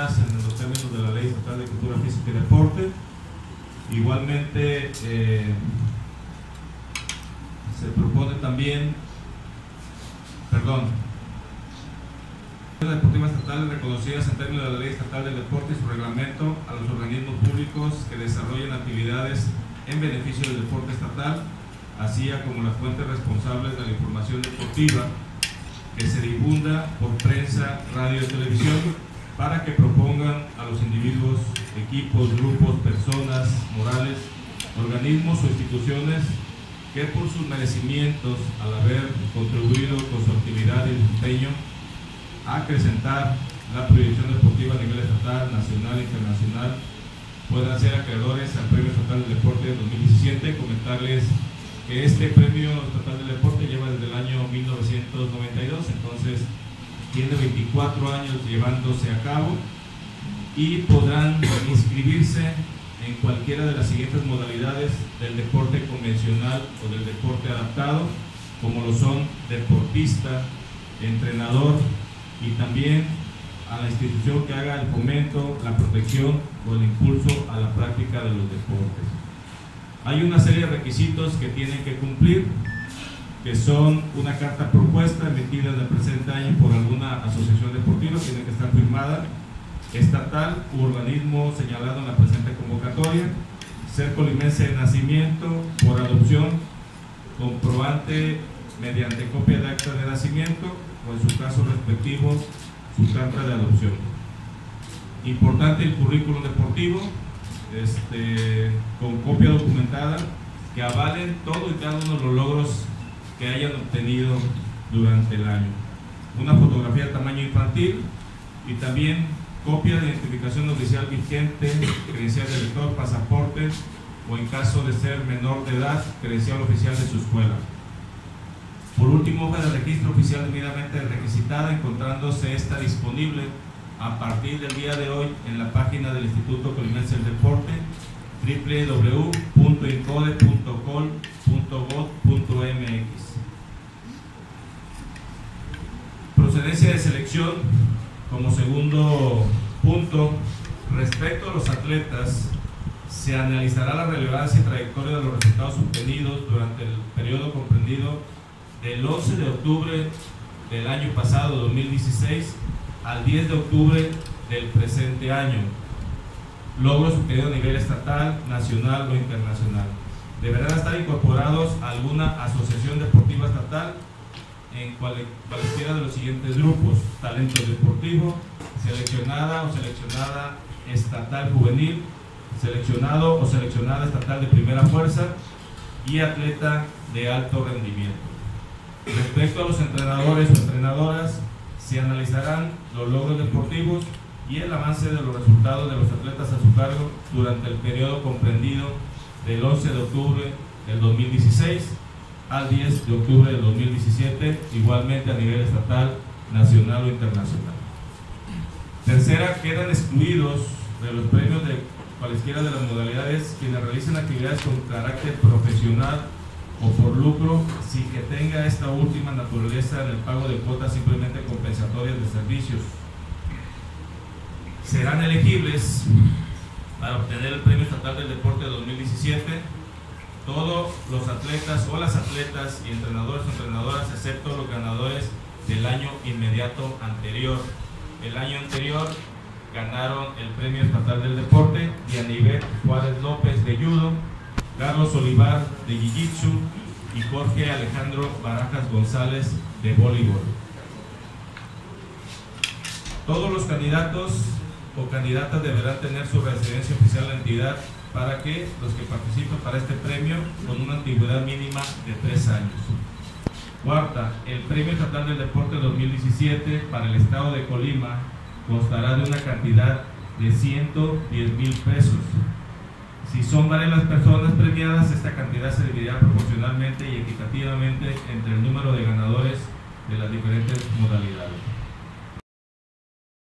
reguladas en los términos de la Ley Estatal de Cultura Física y Deporte. Igualmente se propone también, deportivas estatales reconocidas en términos de la Ley Estatal del Deporte y su reglamento a los organismos públicos que desarrollen actividades en beneficio del deporte estatal, así como las fuentes responsables de la información deportiva que se difunda por prensa, radio y televisión, para que propongan a los individuos, equipos, grupos, personas morales, organismos o instituciones que por sus merecimientos, al haber contribuido con su actividad y desempeño a acrecentar la proyección deportiva a nivel estatal, nacional e internacional, puedan ser acreedores al Premio Estatal del Deporte de 2017. Comentarles que este Premio Estatal del Deporte lleva desde el año 1992, entonces tiene 24 años llevándose a cabo, y podrán inscribirse en cualquiera de las siguientes modalidades del deporte convencional o del deporte adaptado, como lo son deportista, entrenador, y también a la institución que haga el fomento, la protección o el impulso a la práctica de los deportes. Hay una serie de requisitos que tienen que cumplir, que son una carta propuesta emitida en el presente año por alguna asociación deportiva, tiene que estar firmada, estatal u organismo señalado en la presente convocatoria, ser colimense de nacimiento, por adopción, comprobante mediante copia de acta de nacimiento o en su caso respectivo su carta de adopción. Importante el currículum deportivo con copia documentada que avalen todo y cada uno de los logros que hayan obtenido durante el año, una fotografía de tamaño infantil y también copia de identificación oficial vigente, credencial de lector, pasaporte o en caso de ser menor de edad, credencial oficial de su escuela. Por último, hoja de registro oficial debidamente requisitada, encontrándose esta disponible a partir del día de hoy en la página del Instituto Colimense del Deporte, www.incode.col.gov.mx. Procedencia de selección. Como segundo punto, respecto a los atletas, se analizará la relevancia y trayectoria de los resultados obtenidos durante el periodo comprendido del 11 de octubre del año pasado, 2016, al 10 de octubre del presente año. Logros obtenidos a nivel estatal, nacional o internacional. Deberán estar incorporados a alguna asociación deportiva estatal en cualquiera de los siguientes grupos: talento deportivo, seleccionada o seleccionada estatal juvenil, seleccionado o seleccionada estatal de primera fuerza y atleta de alto rendimiento. Respecto a los entrenadores o entrenadoras, se analizarán los logros deportivos y el avance de los resultados de los atletas a su cargo durante el periodo comprendido del 11 de octubre del 2016 al 10 de octubre del 2017, igualmente a nivel estatal, nacional o internacional. Tercera, quedan excluidos de los premios de cualesquiera de las modalidades quienes realicen actividades con carácter profesional o por lucro, sin que tenga esta última naturaleza en el pago de cuotas simplemente compensatorias de servicios. Serán elegibles para obtener el Premio Estatal del Deporte de 2017 todos los atletas o las atletas y entrenadores o entrenadoras, excepto los ganadores del año inmediato anterior. El año anterior ganaron el Premio Estatal del Deporte Dianivet Juárez López de Judo, Carlos Olivar de Jiu-Jitsu y Jorge Alejandro Barajas González de Voleibol. Todos los candidatos o candidatas deberán tener su residencia oficial en la entidad para que los que participen para este premio con una antigüedad mínima de 3 años. Cuarta, el Premio Estatal del Deporte 2017 para el estado de Colima constará de una cantidad de 110,000 pesos. Si son varias las personas premiadas, esta cantidad se dividirá proporcionalmente y equitativamente entre el número de ganadores de las diferentes modalidades.